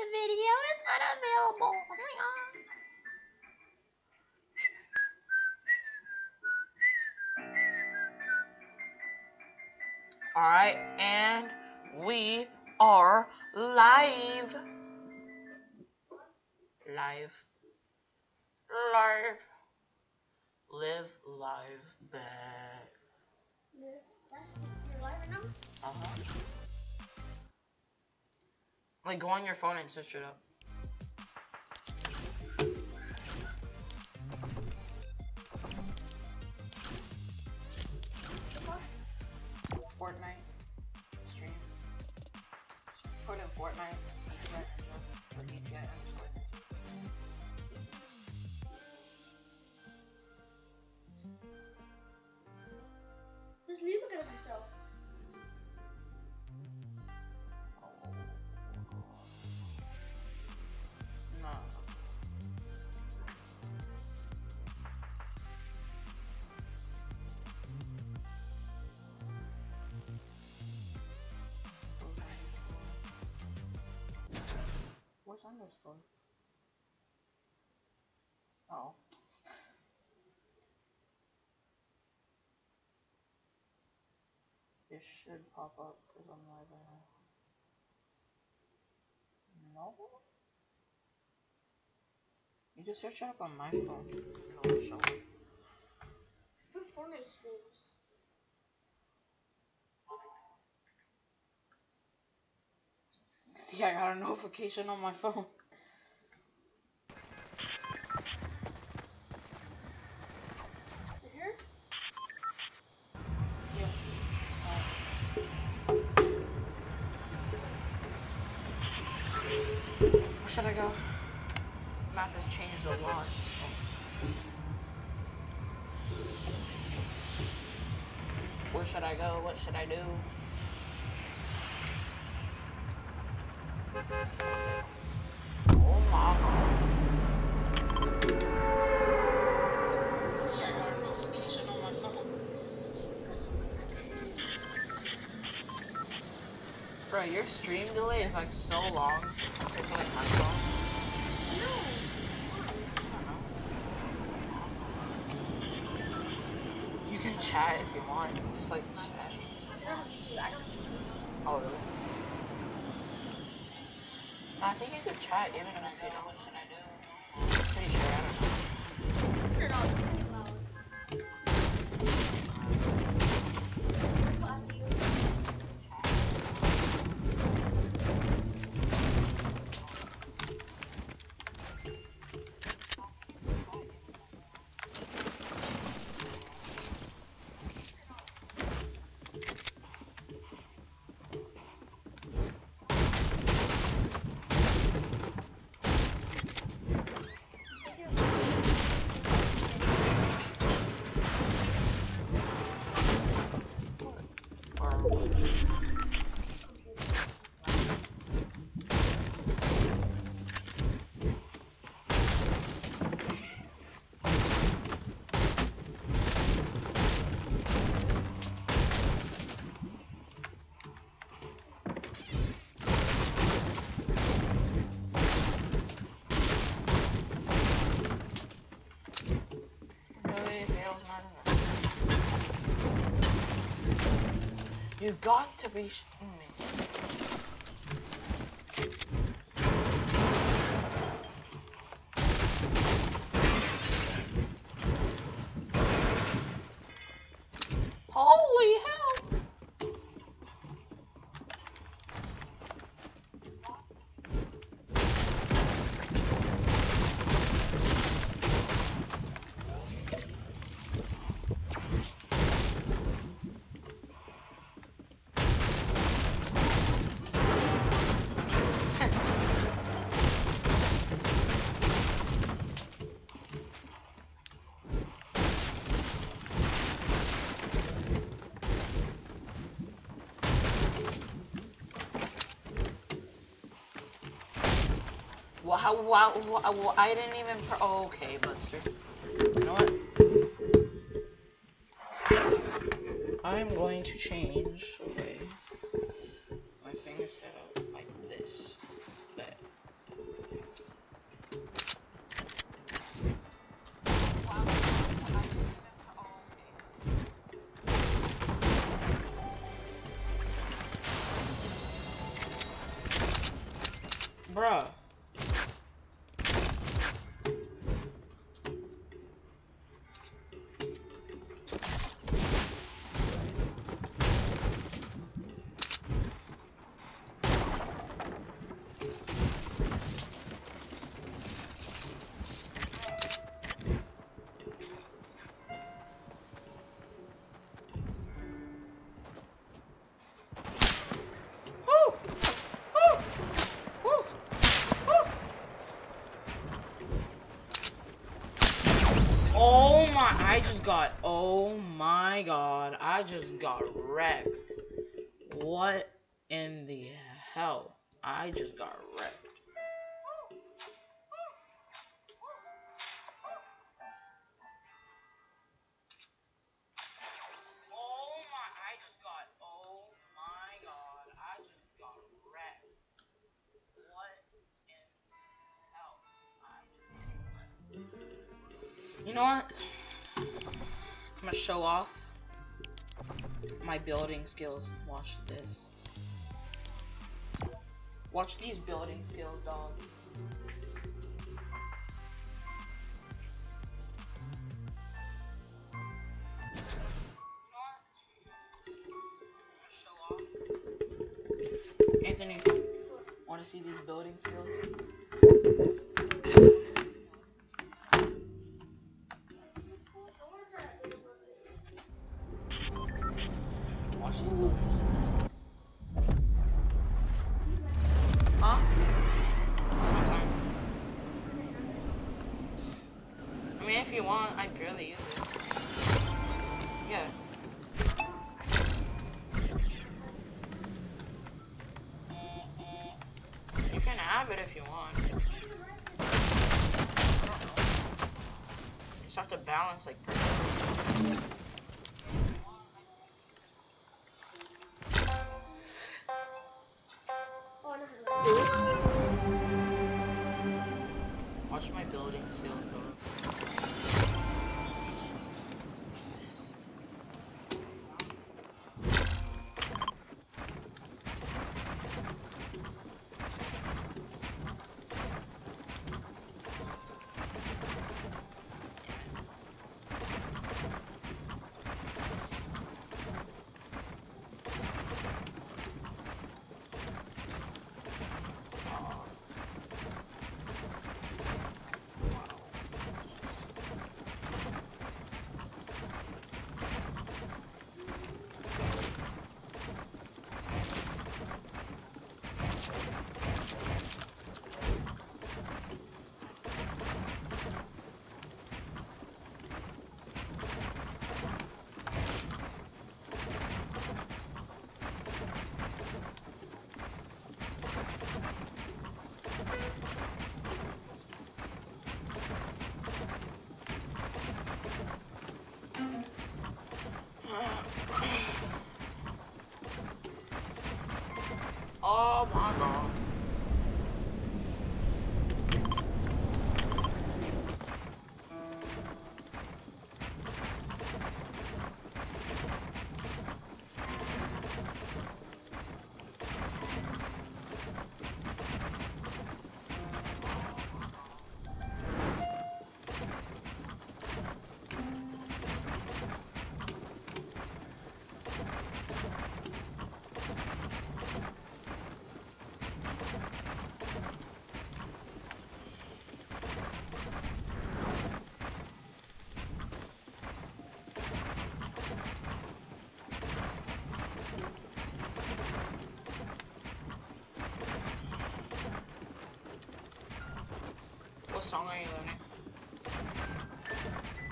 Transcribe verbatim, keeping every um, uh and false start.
the video is unavailable. Oh my god. Alright, and we are live. Live. Live. Live live back. You're live right now? Uh-huh. Like, go on your phone and switch it up. Fortnite. Stream. Put in Fortnite. E T I or E T I underscore. Just leave it of yourself. No. What's underscore? Oh. It should pop up because I'm live right now. No? You just search it up on my phone. It'll show up. Put Fortnite streams. See, I got a notification on my phone. You here? Yeah. Where should I go? The map has changed a lot. Where should I go? What should I do? Oh my god. See, I got a notification on my phone. Bro, your stream delay is like so long. It's like my phone. No. You can chat if you want. Just like chat. I don't have to. I don't have to. Oh, really? I think you could chat even if you don't. What should I do? I'm pretty sure, I don't know. Turn it off. You think loud. You've got to be shitting me. Holy hell! Wow, wow, wow, wow, I didn't even pr- oh, okay, Buster. You know what? I'm going to change the way my thing is set up like this. That. Bruh. Oh my, I just got, oh my god, I just got wrecked. What in the hell? I just got wrecked. Oh my, I just got, oh my god, I just got wrecked. What in the hell? I just got wrecked. You know what? I'm gonna show off my building skills. Watch this. Watch these building skills, dog. Anthony, want to see these building skills? Watch these building skills. Huh? Sometimes. I mean, if you want, I barely use it. Yeah. You can have it if you want. I don't know. You just have to balance like perfectly. Watch my building skills though. Oh my god. What song are you learning?